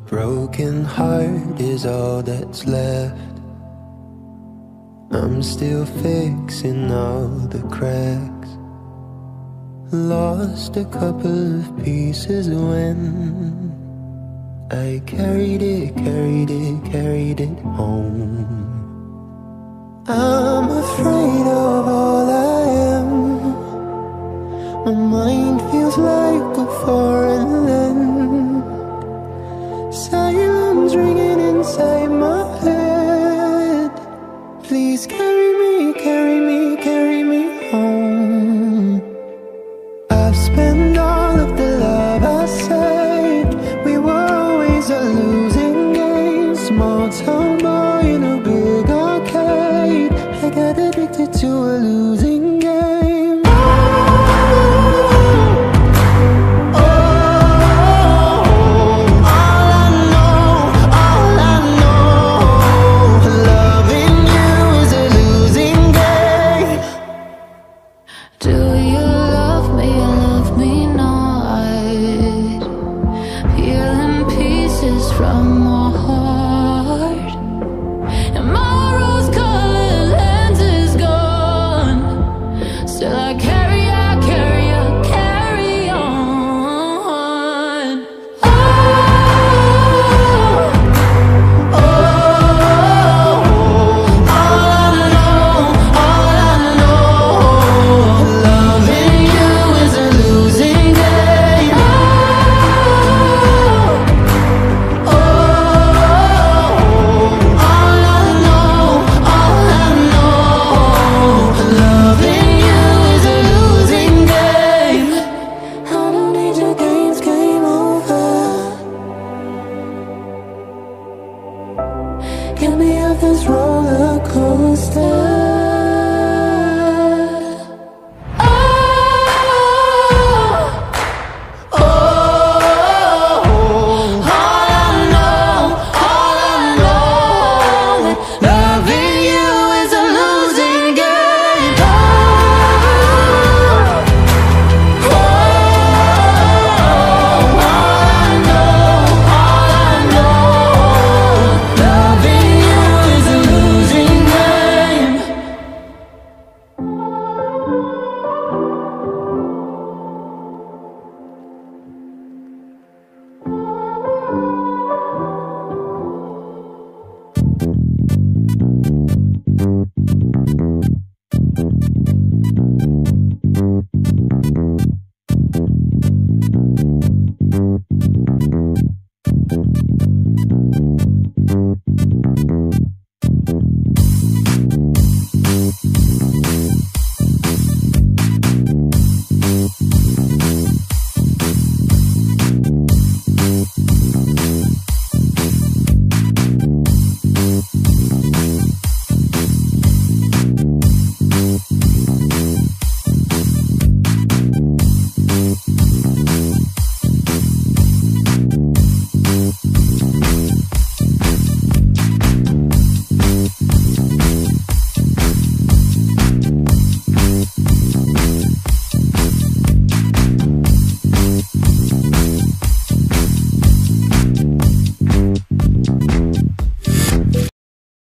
broken heart is all that's left. I'm still fixing all the cracks. Lost a couple of pieces when I carried it home. I'm afraid of all I am. My mind feels like a foreign land. Silence ringing inside my head. Please carry me, carry me, carry me home. I've spent all of the love I saved. We were always a losing game. Small town boy in a big arcade. I got addicted to a losing game. From my heart, and my rose-colored lens is gone. Still I carry on. Oh, all I know, loving you is a losing game. Get me off this road.